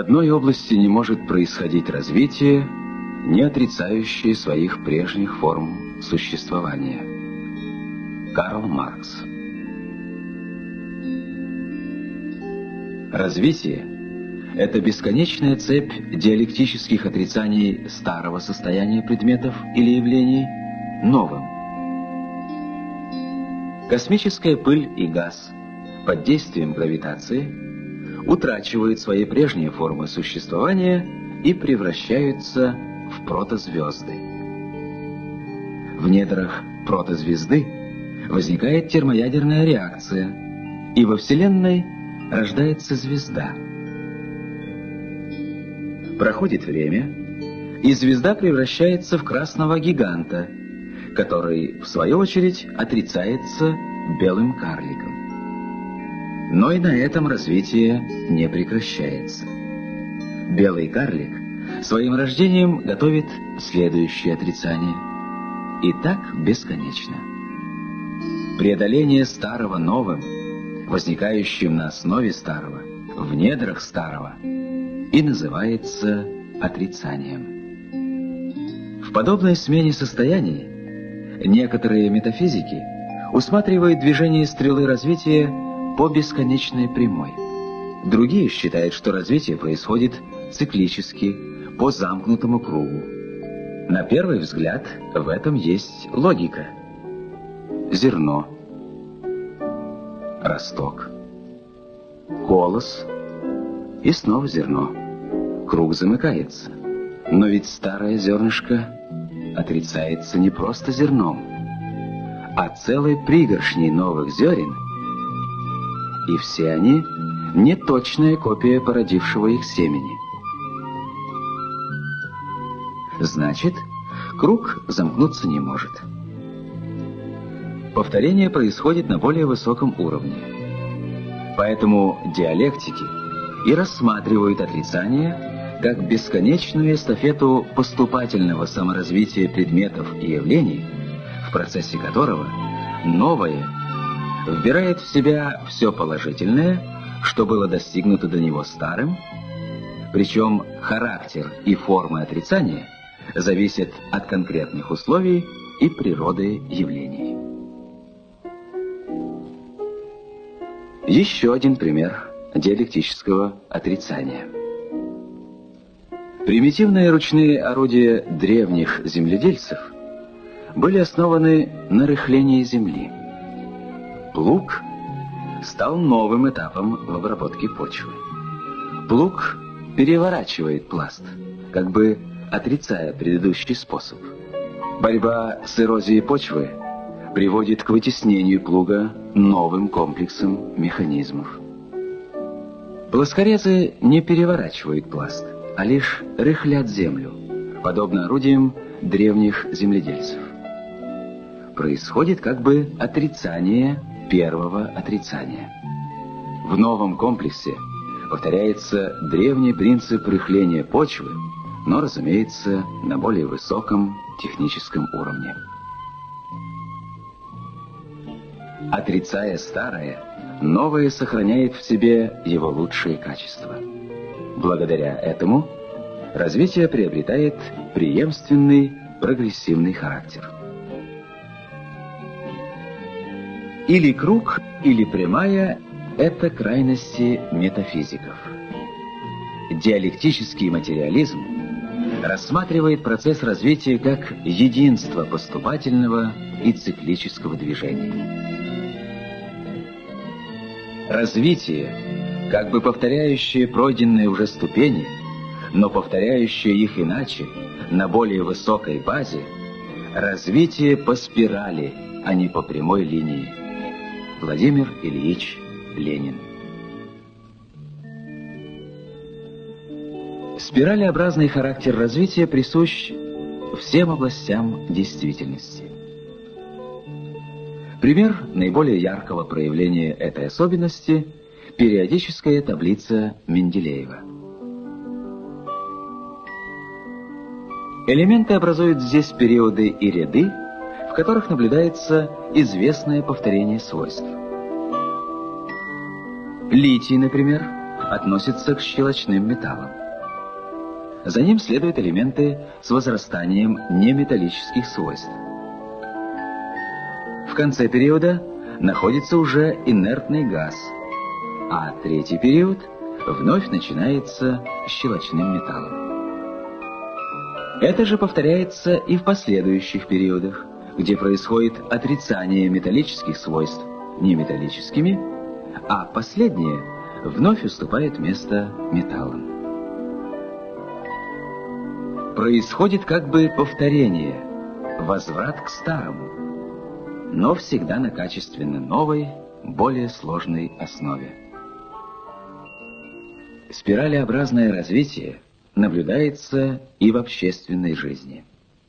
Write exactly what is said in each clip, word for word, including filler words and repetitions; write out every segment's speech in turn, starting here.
одной области не может происходить развитие, не отрицающее своих прежних форм существования. Карл Маркс. Развитие – это бесконечная цепь диалектических отрицаний старого состояния предметов или явлений новым. Космическая пыль и газ под действием гравитации утрачивают свои прежние формы существования и превращаются в протозвезды. В недрах протозвезды возникает термоядерная реакция, и во Вселенной рождается звезда. Проходит время, и звезда превращается в красного гиганта, который, в свою очередь, отрицается белым карликом. Но и на этом развитие не прекращается. Белый карлик своим рождением готовит следующее отрицание. И так бесконечно. Преодоление старого новым, возникающим на основе старого, в недрах старого, и называется отрицанием. В подобной смене состояний некоторые метафизики усматривают движение стрелы развития по бесконечной прямой. Другие считают, что развитие происходит циклически, по замкнутому кругу. На первый взгляд в этом есть логика. Зерно, росток, колос и снова зерно. Круг замыкается. Но ведь старое зернышко отрицается не просто зерном, а целой пригоршней новых зерен, и все они не точная копия породившего их семени. Значит, круг замкнуться не может. Повторение происходит на более высоком уровне. Поэтому диалектики и рассматривают отрицание как бесконечную эстафету поступательного саморазвития предметов и явлений, в процессе которого новое вбирает в себя все положительное, что было достигнуто до него старым, причем характер и форма отрицания зависят от конкретных условий и природы явлений. Еще один пример диалектического отрицания. Примитивные ручные орудия древних земледельцев были основаны на рыхлении земли. Плуг стал новым этапом в обработке почвы. Плуг переворачивает пласт, как бы отрицая предыдущий способ. Борьба с эрозией почвы приводит к вытеснению плуга новым комплексом механизмов. Плоскорезы не переворачивают пласт, а лишь рыхлят землю, подобно орудиям древних земледельцев. Происходит как бы отрицание первого отрицания. В новом комплексе повторяется древний принцип рыхления почвы, но, разумеется, на более высоком техническом уровне. Отрицая старое, новое сохраняет в себе его лучшие качества. Благодаря этому развитие приобретает преемственный, прогрессивный характер. Или круг, или прямая – это крайности метафизиков. Диалектический материализм рассматривает процесс развития как единство поступательного и циклического движения. Развитие, как бы повторяющее пройденные уже ступени, но повторяющее их иначе, на более высокой базе, развитие по спирали, а не по прямой линии. Владимир Ильич Ленин. Спиралеобразный характер развития присущ всем областям действительности. Пример наиболее яркого проявления этой особенности – периодическая таблица Менделеева. Элементы образуют здесь периоды и ряды, в которых наблюдается известное повторение свойств. Литий, например, относится к щелочным металлам. За ним следуют элементы с возрастанием неметаллических свойств. В конце периода находится уже инертный газ, а третий период вновь начинается с щелочным металлом. Это же повторяется и в последующих периодах, где происходит отрицание металлических свойств неметаллическими, а последнее вновь уступает место металлам. Происходит как бы повторение, возврат к старому, но всегда на качественно новой, более сложной основе. Спиралеобразное развитие наблюдается и в общественной жизни.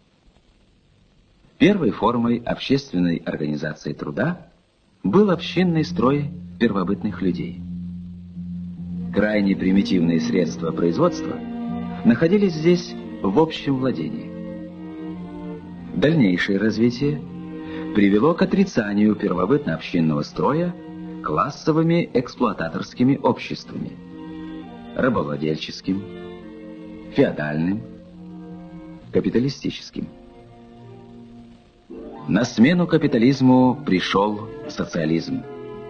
Первой формой общественной организации труда был общинный строй первобытных людей. Крайне примитивные средства производства находились здесь в общем владении. Дальнейшее развитие привело к отрицанию первобытно-общинного строя классовыми эксплуататорскими обществами, рабовладельческим, феодальным, капиталистическим. На смену капитализму пришел социализм.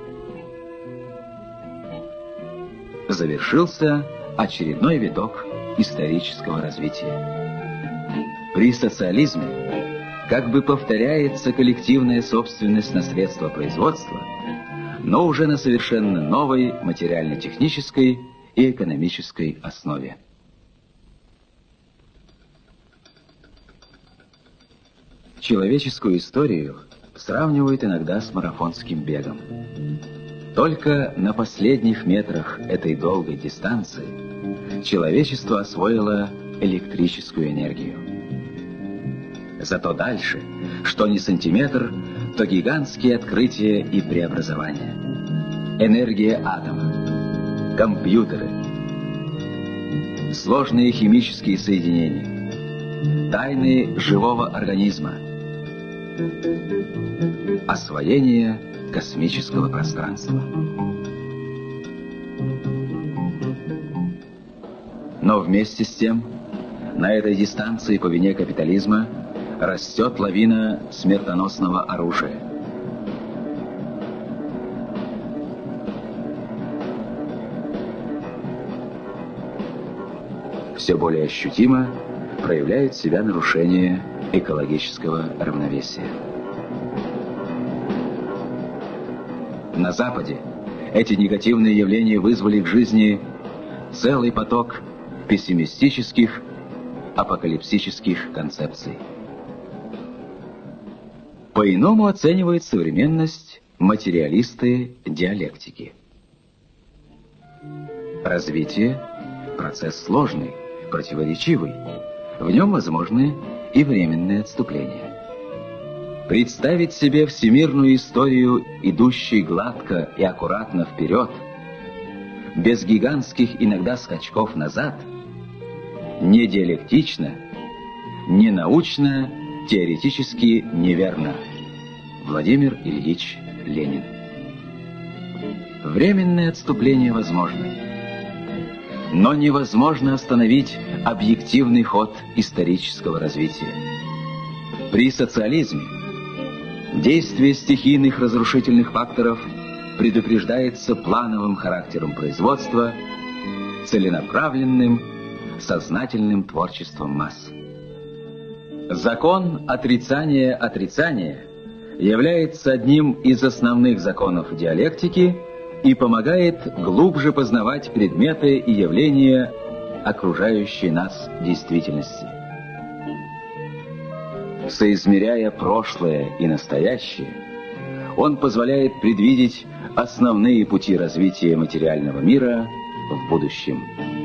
Завершился очередной виток исторического развития. При социализме как бы повторяется коллективная собственность на средства производства, но уже на совершенно новой материально-технической и экономической основе. Человеческую историю сравнивают иногда с марафонским бегом. Только на последних метрах этой долгой дистанции человечество освоило электрическую энергию. Зато дальше, что ни сантиметр, то гигантские открытия и преобразования. Энергия атома, компьютеры, сложные химические соединения, тайны живого организма, освоение космического пространства. Но вместе с тем, на этой дистанции по вине капитализма растет лавина смертоносного оружия. Все более ощутимо проявляют себя нарушения экологического равновесия. На Западе эти негативные явления вызвали к жизни целый поток пессимистических, апокалипсических концепций. По-иному оценивают современность материалисты диалектики. Развитие – процесс сложный, противоречивый. В нем возможны и временные отступления. Представить себе всемирную историю, идущей гладко и аккуратно вперед, без гигантских иногда скачков назад, не диалектично, не научно, теоретически неверно. Владимир Ильич Ленин. Временное отступление возможно, но невозможно остановить объективный ход исторического развития. При социализме действие стихийных разрушительных факторов предупреждается плановым характером производства, целенаправленным, сознательным творчеством масс. Закон отрицания отрицания является одним из основных законов диалектики и помогает глубже познавать предметы и явления окружающей нас действительности. Соизмеряя прошлое и настоящее, он позволяет предвидеть основные пути развития материального мира в будущем.